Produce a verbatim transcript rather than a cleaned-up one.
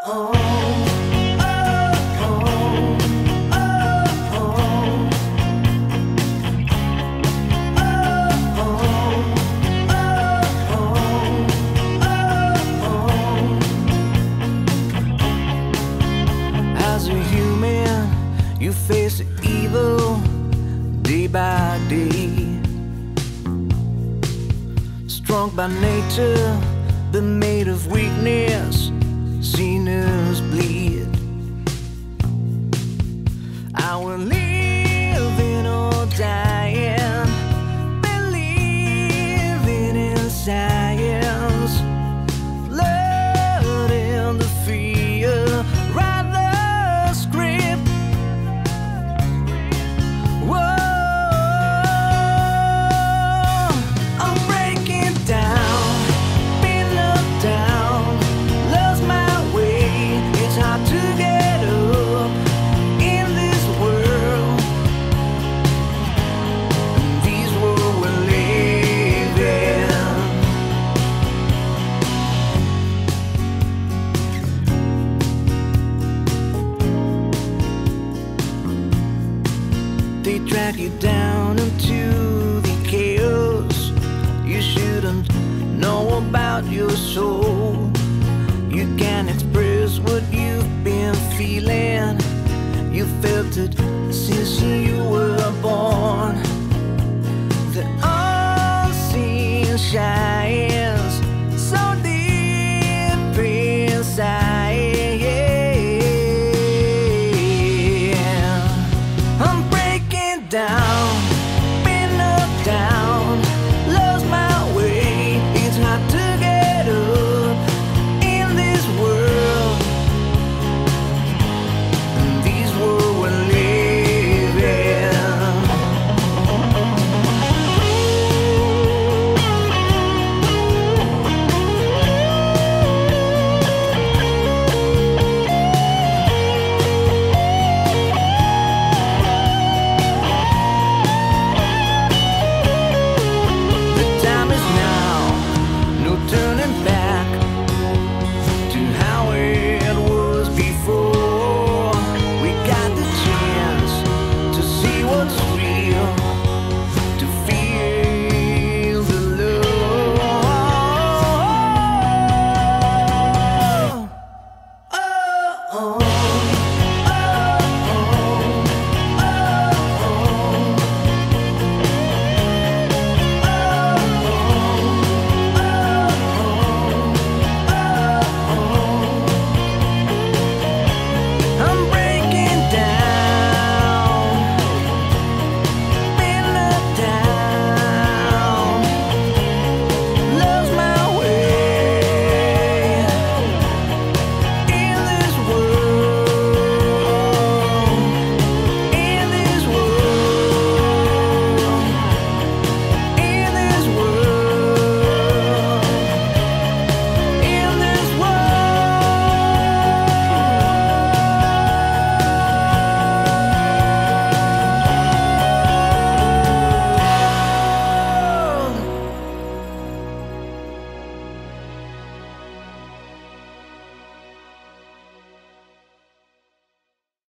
oh, oh, oh, oh. As a human, you face evil day by day. Strong by nature, but made of weakness, sinners bleed. I will living or dying, believing in science, blood in the fear, write the script. Whoa, I'm breaking down, been knocked down, lost my way. It's hard to get up in this world, these world we're living. They drag you down into the chaos. You shouldn't know about your soul. You can't express what you've been feeling. You felt it since you were born. The unseen shine